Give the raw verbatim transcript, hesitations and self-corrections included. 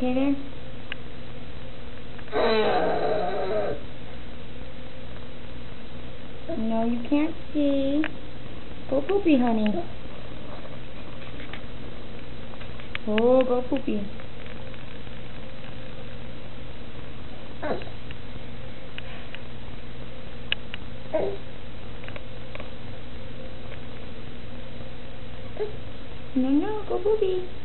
okay there? No, you can't see. Go poopy, honey. Oh, go poopy. No, no, go poopy.